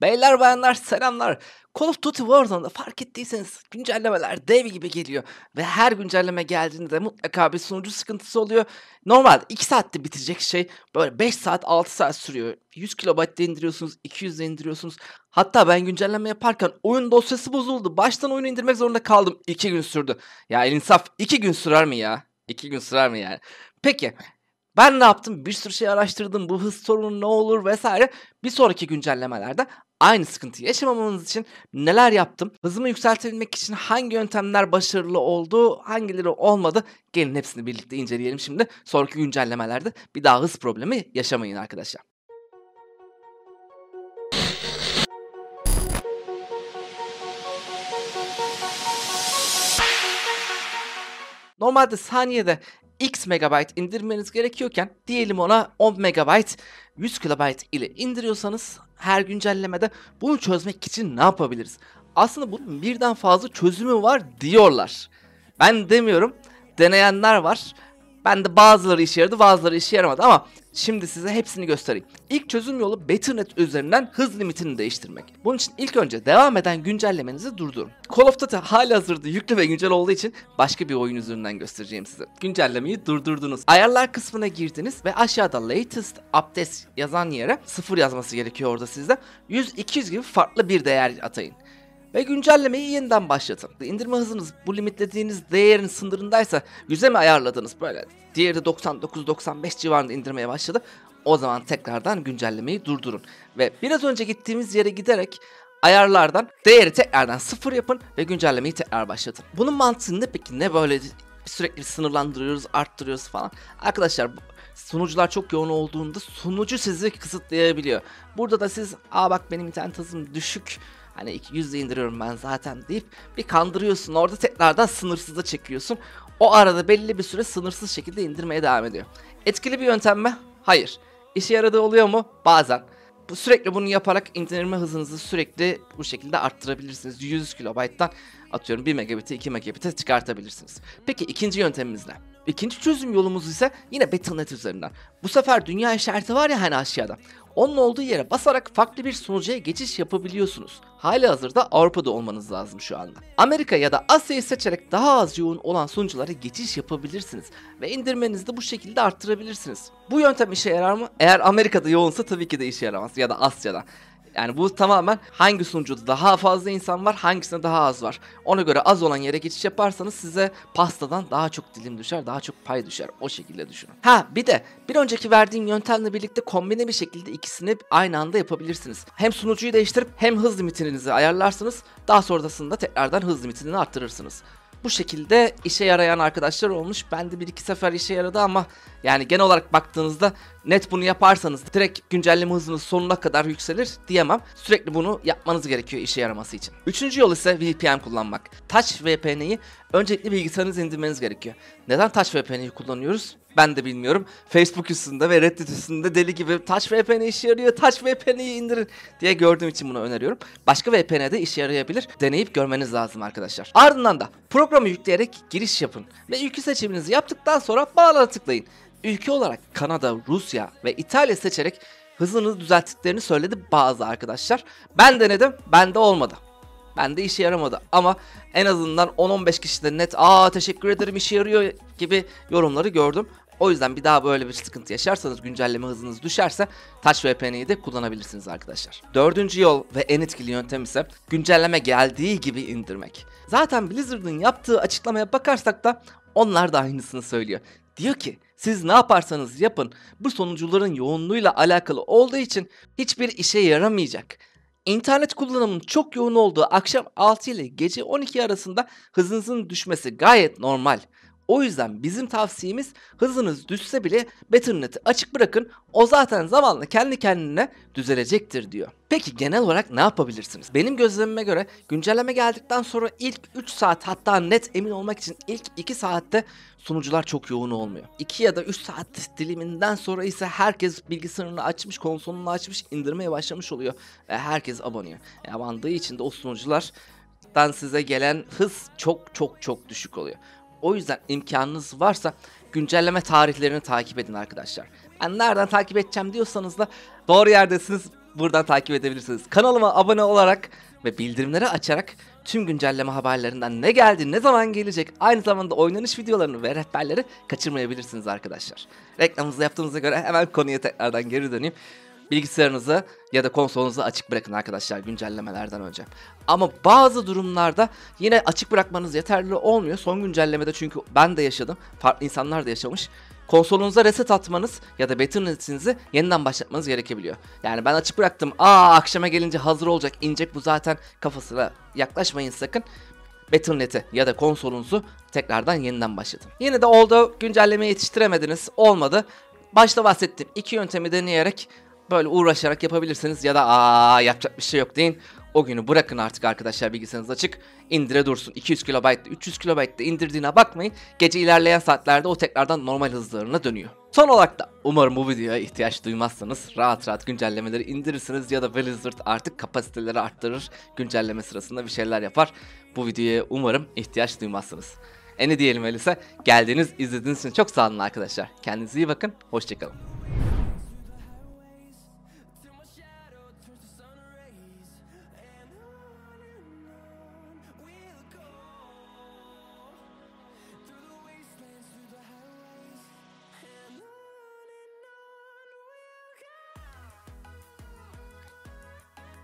Beyler bayanlar selamlar. Call of Duty Warzone'da fark ettiyseniz güncellemeler dev gibi geliyor. Ve her güncelleme geldiğinde de mutlaka bir sunucu sıkıntısı oluyor. Normalde 2 saatte bitecek şey böyle 5 saat 6 saat sürüyor. 100 kilobaytta indiriyorsunuz, 200'de indiriyorsunuz. Hatta ben güncelleme yaparken oyun dosyası bozuldu. Baştan oyunu indirmek zorunda kaldım. 2 gün sürdü. Ya el insaf 2 gün sürer mi ya? 2 gün sürer mi yani? Peki. Ben ne yaptım? Bir sürü şey araştırdım. Bu hız sorunu ne olur vesaire. Bir sonraki güncellemelerde aynı sıkıntıyı yaşamamamız için neler yaptım? Hızımı yükseltebilmek için hangi yöntemler başarılı oldu, hangileri olmadı? Gelin hepsini birlikte inceleyelim şimdi. Sonraki güncellemelerde bir daha hız problemi yaşamayın arkadaşlar. Normalde saniyede X megabayt indirmeniz gerekiyorken diyelim ona 10 megabayt 100 kilobayt ile indiriyorsanız her güncellemede bunu çözmek için ne yapabiliriz? Aslında bunun birden fazla çözümü var diyorlar. Ben demiyorum, deneyenler var. Ben de bazıları işe yaradı, bazıları işe yaramadı ama şimdi size hepsini göstereyim. İlk çözüm yolu Battle.net üzerinden hız limitini değiştirmek. Bunun için ilk önce devam eden güncellemenizi durdurun. Call of Duty halihazırda yüklü ve güncel olduğu için başka bir oyun üzerinden göstereceğim size. Güncellemeyi durdurdunuz. Ayarlar kısmına girdiniz ve aşağıda latest update yazan yere 0 yazması gerekiyor orada sizde. 100-200 gibi farklı bir değer atayın. Ve güncellemeyi yeniden başlatın. İndirme hızınız bu limitlediğiniz değerin sınırındaysa 100'e mi ayarladınız böyle? Diğeri de 99-95 civarında indirmeye başladı. O zaman tekrardan güncellemeyi durdurun. Ve biraz önce gittiğimiz yere giderek ayarlardan değeri tekrardan 0 yapın ve güncellemeyi tekrar başlatın. Bunun mantığı ne peki? Ne böyle sürekli sınırlandırıyoruz, arttırıyoruz falan. Arkadaşlar sunucular çok yoğun olduğunda sunucu sizi kısıtlayabiliyor. Burada da siz bak benim internet hızım düşük, hani 200'de indiriyorum ben zaten deyip bir kandırıyorsun. Orada tekrardan sınırsıza çekiyorsun. O arada belli bir süre sınırsız şekilde indirmeye devam ediyor. Etkili bir yöntem mi? Hayır. İşe yaradığı oluyor mu? Bazen. Sürekli bunu yaparak indirme hızınızı sürekli bu şekilde arttırabilirsiniz. 100 kilobayttan atıyorum 1 megabit'e 2 megabit'e çıkartabilirsiniz. Peki ikinci yöntemimiz ne? İkinci çözüm yolumuz ise yine Battle.net üzerinden. Bu sefer dünya işareti var ya hani aşağıda. Onun olduğu yere basarak farklı bir sunucuya geçiş yapabiliyorsunuz. Halihazırda Avrupa'da olmanız lazım şu anda. Amerika ya da Asya'yı seçerek daha az yoğun olan sunuculara geçiş yapabilirsiniz. Ve indirmenizi de bu şekilde arttırabilirsiniz. Bu yöntem işe yarar mı? Eğer Amerika'da yoğunsa tabii ki de işe yaramaz ya da Asya'da. Yani bu tamamen hangi sunucuda daha fazla insan var, hangisinde daha az var. Ona göre az olan yere geçiş yaparsanız size pastadan daha çok dilim düşer, daha çok pay düşer. O şekilde düşünün. Bir de bir önceki verdiğim yöntemle birlikte kombine bir şekilde ikisini aynı anda yapabilirsiniz. Hem sunucuyu değiştirip hem hız limitinizi ayarlarsınız. Daha sonrasında tekrardan hız limitini arttırırsınız. Bu şekilde işe yarayan arkadaşlar olmuş. Ben de 1-2 sefer işe yaradı ama yani genel olarak baktığınızda net bunu yaparsanız direkt güncelleme hızınız sonuna kadar yükselir diyemem. Sürekli bunu yapmanız gerekiyor işe yaraması için. Üçüncü yol ise VPN kullanmak. Touch VPN'yi öncelikle bilgisayarınıza indirmeniz gerekiyor. Neden Touch VPN'yi kullanıyoruz? Ben de bilmiyorum. Facebook üstünde ve Reddit üstünde deli gibi Touch VPN işe yarıyor, Touch VPN'yi indirin diye gördüğüm için bunu öneriyorum. Başka VPN de işe yarayabilir. Deneyip görmeniz lazım arkadaşlar. Ardından da programı yükleyerek giriş yapın. Ve ülke seçiminizi yaptıktan sonra bağlana tıklayın. Ülke olarak Kanada, Rusya ve İtalya seçerek hızını düzelttiklerini söyledi bazı arkadaşlar. Ben denedim, bende olmadı. Bende işe yaramadı ama en azından 10-15 kişide net teşekkür ederim işe yarıyor gibi yorumları gördüm. O yüzden bir daha böyle bir sıkıntı yaşarsanız, güncelleme hızınız düşerse Touch VPN'yi de kullanabilirsiniz arkadaşlar. Dördüncü yol ve en etkili yöntem ise güncelleme geldiği gibi indirmek. Zaten Blizzard'ın yaptığı açıklamaya bakarsak da onlar da aynısını söylüyor. Diyor ki siz ne yaparsanız yapın bu sonucuların yoğunluğuyla alakalı olduğu için hiçbir işe yaramayacak. İnternet kullanımının çok yoğun olduğu akşam 6 ile gece 12 arasında hızınızın düşmesi gayet normal. O yüzden bizim tavsiyemiz hızınız düşse bile Battle.net'i açık bırakın. O zaten zamanla kendi kendine düzelecektir diyor. Peki genel olarak ne yapabilirsiniz? Benim gözlemime göre güncelleme geldikten sonra ilk 3 saat hatta net emin olmak için ilk 2 saatte sunucular çok yoğun olmuyor. 2 ya da 3 saat diliminden sonra ise herkes bilgisayarını açmış, konsolunu açmış, indirmeye başlamış oluyor. Ve herkes abanıyor. Abandığı için de o sunuculardan size gelen hız çok düşük oluyor. O yüzden imkanınız varsa güncelleme tarihlerini takip edin arkadaşlar. Ben nereden takip edeceğim diyorsanız da doğru yerdesiniz. buradan takip edebilirsiniz. Kanalıma abone olarak ve bildirimleri açarak tüm güncelleme haberlerinden ne geldi, ne zaman gelecek, aynı zamanda oynanış videolarını ve rehberleri kaçırmayabilirsiniz arkadaşlar. Reklamımızı yaptığımıza göre hemen konuya tekrardan geri döneyim. Bilgisayarınızı ya da konsolunuzu açık bırakın arkadaşlar güncellemelerden önce. Ama bazı durumlarda yine açık bırakmanız yeterli olmuyor. Son güncellemede, çünkü ben de yaşadım, farklı insanlar da yaşamış. Konsolunuza reset atmanız ya da Battle.net'inizi yeniden başlatmanız gerekebiliyor. Yani ben açık bıraktım, akşama gelince hazır olacak, inecek bu zaten kafasına yaklaşmayın sakın. Battle.net'i ya da konsolunuzu tekrardan yeniden başlatın. Yine de oldu, güncellemeyi yetiştiremediniz, olmadı. Başta bahsettiğim iki yöntemi deneyerek, böyle uğraşarak yapabilirsiniz ya da yapacak bir şey yok deyin. O günü bırakın artık arkadaşlar, bilgisayarınız açık. İndire dursun. 200 KB, 300 KB'de indirdiğine bakmayın. Gece ilerleyen saatlerde o tekrardan normal hızlarına dönüyor. Son olarak da umarım bu videoya ihtiyaç duymazsanız rahat rahat güncellemeleri indirirsiniz ya da Blizzard artık kapasiteleri arttırır. Güncelleme sırasında bir şeyler yapar. Bu videoya umarım ihtiyaç duymazsınız. Ne diyelim öyleyse, geldiğiniz, izlediğiniz için çok sağ olun arkadaşlar. Kendinize iyi bakın. Hoşçakalın.